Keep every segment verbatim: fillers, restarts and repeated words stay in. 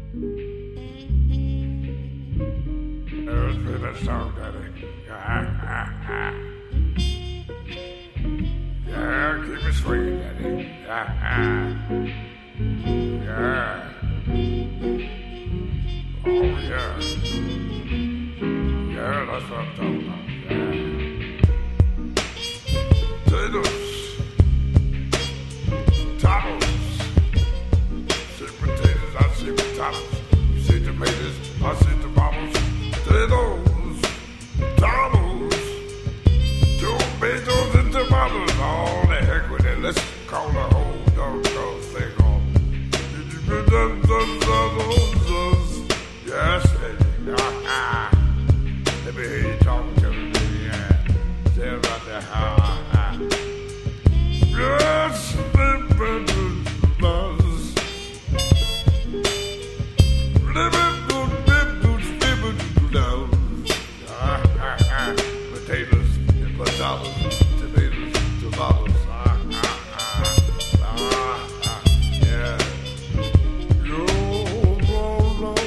Let's play that song, Daddy. Yeah, keep it swinging, Daddy. Yeah. Oh, yeah. Yeah, that's what I'm talking about. Yeah. Potatoes. Tomatoes. Say potatoes, I say potatoes. You say tomatoes, I say tomatoes. Potatoes. Tomatoes. Tomatoes and tomatoes. All the heck with it. Let's call the whole doggone thing off. Yes, baby. Let me hear you talking to me, baby. Yeah. Say about that how. Yes, baby. Potatoes and potatoes, tomatoes, tomatoes. Ah, ah, ah, ah, ah, yeah. Yo, roll, roll.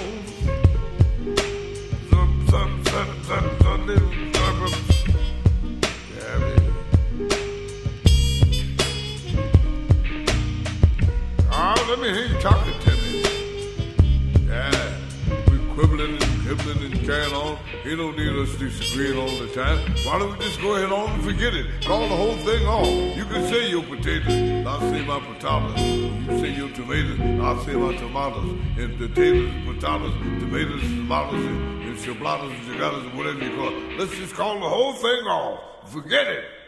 Some, some, some, some, some, little suburbs. Yeah, baby. Oh, let me hear you talking to me. Yeah, we quibbling and quibbling and carrying on. He don't need us disagreeing all the time. Why don't we just go ahead on and forget it? Call the whole thing off. You can say your potatoes, I'll say my potatoes. You say your tomatoes, I'll say my tomatoes. And potatoes, potatoes, tomatoes, tomatoes, and, and shablatas, and jagadas, and whatever you call it. Let's just call the whole thing off. Forget it.